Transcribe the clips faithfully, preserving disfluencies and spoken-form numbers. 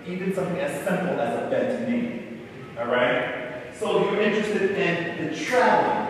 even something as simple as a bed to me. All right? So you're interested in the traveling.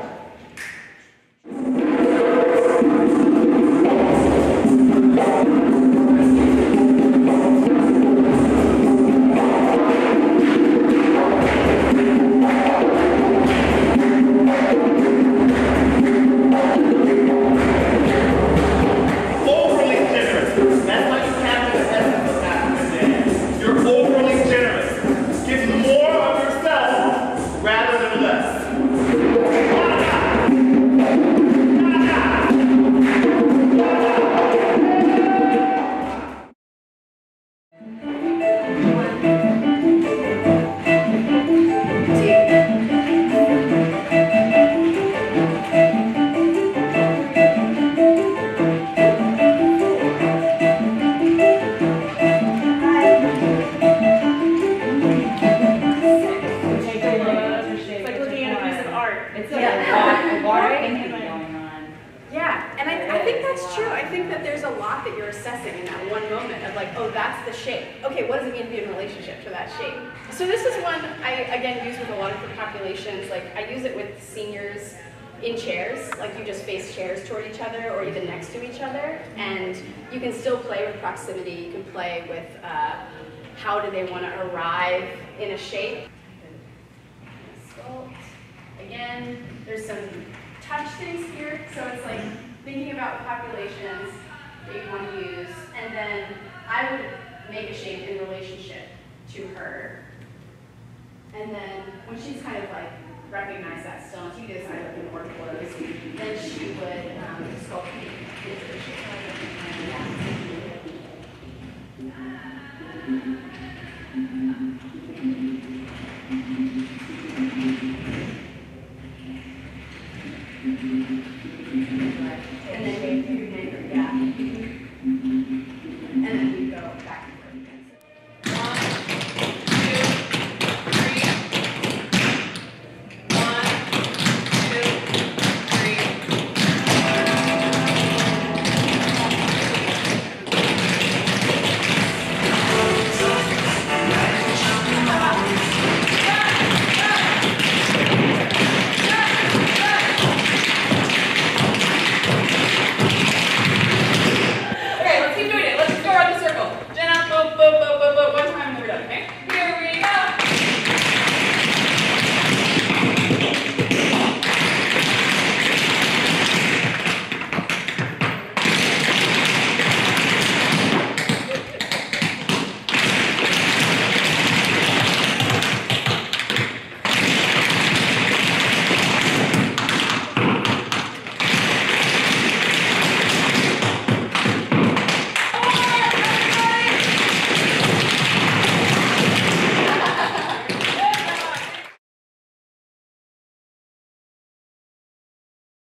Yeah, and I, I think that's true. I think that there's a lot that you're assessing in that one moment of like, oh, that's the shape. Okay, what does it mean to be in a relationship to that shape? So this is one I, again, use with a lot of different populations. Like, I use it with seniors in chairs. Like, you just face chairs toward each other or even next to each other. And you can still play with proximity. You can play with uh, how do they want to arrive in a shape. Sculpt. Again, there's some touch things here, so it's like thinking about populations that you want to use, and then I would make a shape in relationship to her. And then when she's kind of like recognize that stillness, you decide looking more close, then she would um, sculpt into the shape.